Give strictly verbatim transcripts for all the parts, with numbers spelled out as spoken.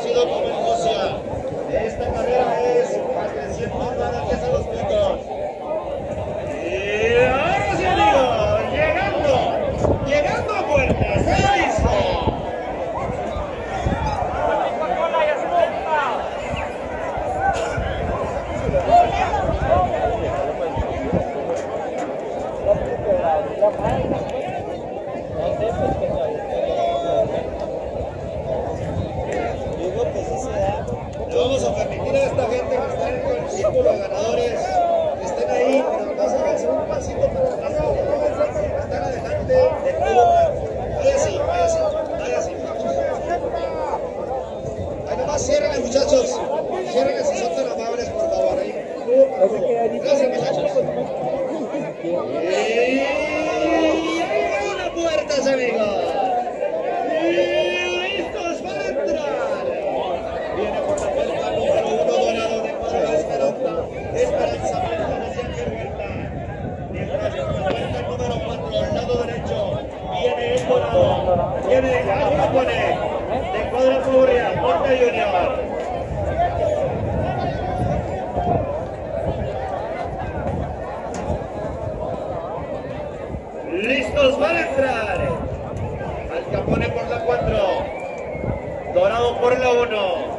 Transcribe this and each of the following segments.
conocido como el Josia. Esta carrera es a trescientos gracias a los puntos. Y ahora sí, amigos, llegando, llegando a puertas, está listo. Le vamos a permitir a esta gente que está en el círculo de ganadores que estén ahí, pero no se hagan un pasito para atrás. Están adelante de todo. Vaya así, vaya así, vaya así. Ahí nomás ciérrenle, muchachos. Ciérrenle si son tan amables, por favor. Ahí. Gracias, muchachos. Y ahí llegaron las puertas, amigos. Y listos para entrar. Viene por la puerta número uno, Dorado de Cuadro de Esperanza, Esperanza Montañez y Ángel Huerta. Mientras por la puerta número cuatro, al lado derecho, viene el Dorado, viene Al Capone, de Cuadro Furria, Norte Junior. Listos para entrar. Al Capone por la cuatro, Dorado por la uno.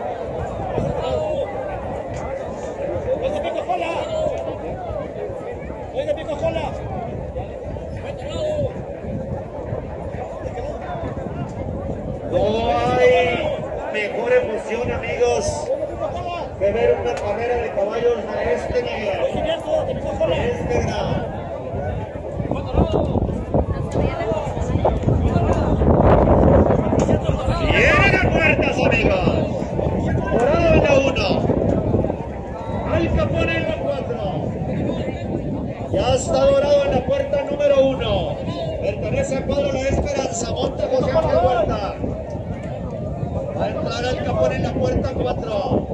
No hay mejor emoción, amigos, que ver una carrera de caballos de este nivel, de este grado. Vienen a puertas, amigos. Dorado en la uno, Al Capone en la cuatro. Ya está Dorado en la puerta número uno. Pertenece a Cuadro La Esperanza, Monte José Ángel Huerta. Va a entrar Al Capone en la puerta cuatro.